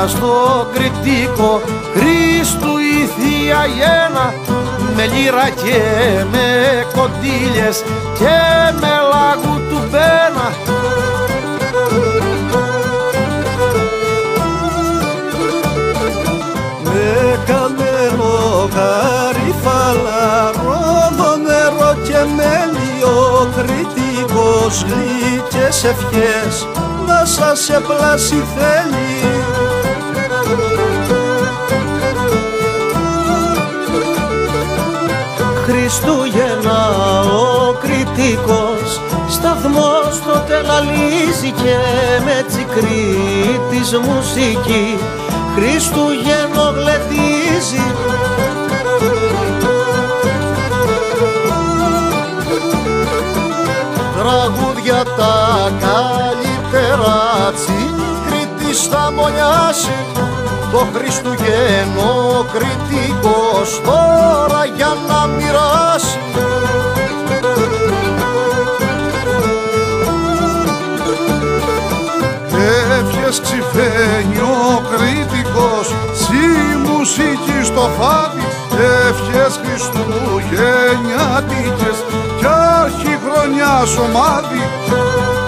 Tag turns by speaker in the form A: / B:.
A: στο κριτικό Χρήστου η Θεία Γέννα, με λύρα και με κοντήλιες και με λάγου του πένα.
B: Με καμένο γαρίφαλα, ρόδο νερό και μέλιο, κριτικός γλυκές ευχές να σας επλάσει θέλει.
A: Χριστούγεννα ο κριτικός σταθμός τότε λαλίζει και με τσικρή της μουσική Χριστούγεννο γλεντίζει. Τραγούδια τα καλύτερα τσι Κρήτης θα μονιάσει, το Χριστουγέννο κριτικός τώρα για να μοιράσει.
C: Εύχες ξυφαίνει ο κριτικός, σι μουσική στο φάδι, εύχες χριστουγεννιάτικες κι αρχιχρονιάς ομάδι.